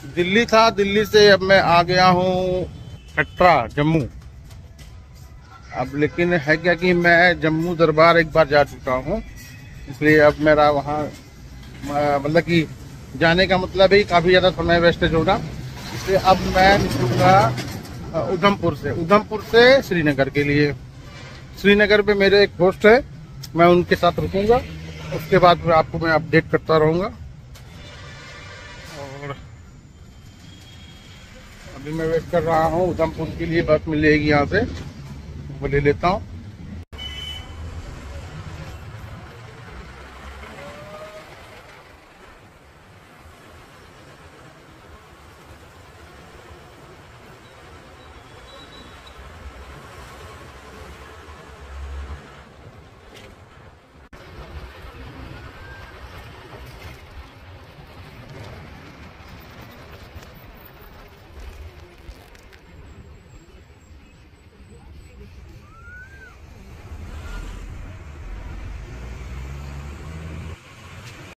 दिल्ली था, दिल्ली से अब मैं आ गया हूँ कटरा जम्मू। अब लेकिन है क्या कि मैं जम्मू दरबार एक बार जा चुका हूँ, इसलिए अब मेरा वहाँ मतलब कि जाने का मतलब ही काफ़ी ज़्यादा समय वेस्टेज होगा। इसलिए अब मैं निकलूँगा उधमपुर से श्रीनगर के लिए। श्रीनगर पे मेरे एक दोस्त है, मैं उनके साथ रुकूंगा। उसके बाद मैं आपको अपडेट करता रहूँगा। और अभी मैं वेट कर रहा हूँ उधमपुर के लिए, बस मिलेगी यहाँ से, वो ले लेता हूँ।